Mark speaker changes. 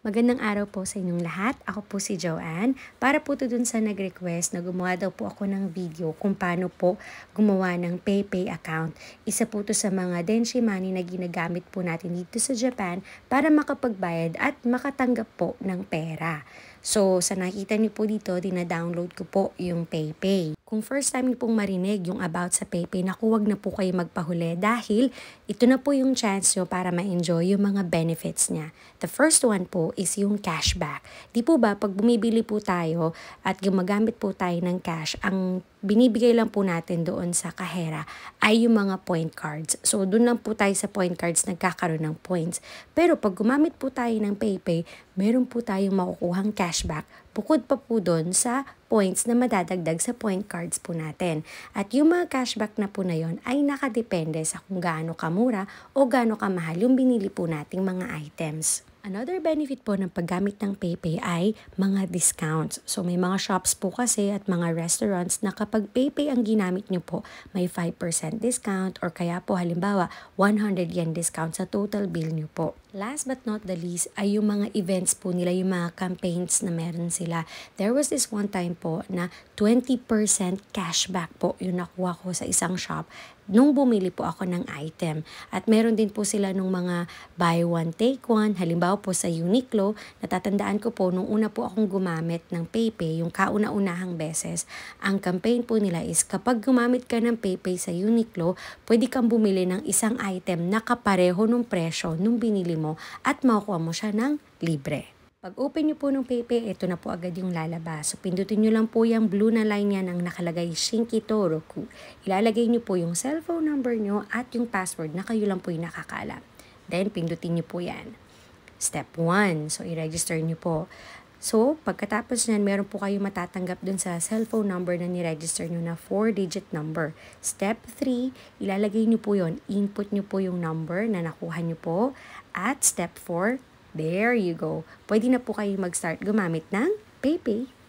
Speaker 1: Magandang araw po sa inyong lahat. Ako po si Joanne. Para po to dun sa nag-request na gumawa daw po ako ng video kung paano po gumawa ng PayPay account. Isa po to sa mga Denshi Money na ginagamit po natin dito sa Japan para makapagbayad at makatanggap po ng pera. So, sa nakita niyo po dito, dina-download ko po yung PayPay. Kung first time niyo pong marinig yung about sa PayPay, naku, wag na po kayo magpahuli dahil ito na po yung chance nyo para ma-enjoy yung mga benefits niya. The first one po is yung cashback. Di po ba, pag bumibili po tayo at gumagamit po tayo ng cash, ang binibigay lang po natin doon sa kahera ay yung mga point cards. So, doon lang po tayo sa point cards nagkakaroon ng points. Pero pag gumamit po tayo ng PayPay, meron po tayong makukuhang cashback bukod pa po doon sa points na madadagdag sa point cards po natin. At yung mga cashback na po na yon ay nakadepende sa kung gaano kamura o gaano kamahal yung binili po nating mga items. Another benefit po ng paggamit ng PayPay ay mga discounts. So may mga shops po kasi at mga restaurants na kapag PayPay ang ginamit nyo po, may 5% discount or kaya po halimbawa 100 yen discount sa total bill nyo po. Last but not the least ay yung mga events po nila, yung mga campaigns na meron sila. There was this one time po na 20% cashback po yung nakuha ko sa isang shop nung bumili po ako ng item. At meron din po sila nung mga buy one take one. Halimbawa po sa Uniqlo, natatandaan ko po nung una po akong gumamit ng PayPay, yung kauna-unahang beses, ang campaign po nila is kapag gumamit ka ng PayPay sa Uniqlo, pwede kang bumili ng isang item na kapareho nung presyo nung binili mo at makukuha mo siya ng libre. Pag open nyo po ng PayPay, ito na po agad yung lalabas. So, pindutin nyo lang po yung blue na line yan ang nakalagay Shinki Toroku. Ilalagay nyo po yung cellphone number nyo at yung password na kayo lang po yung nakakaalam. Then, pindutin nyo po yan. Step 1. So, i-register nyo po. So, pagkatapos nyan, meron po kayo matatanggap dun sa cellphone number na ni-register nyo na 4-digit number. Step 3, ilalagay nyo po yon. Input nyo po yung number na nakuha nyo po. At step 4, there you go. Pwede na po kayo mag-start gumamit ng PayPay.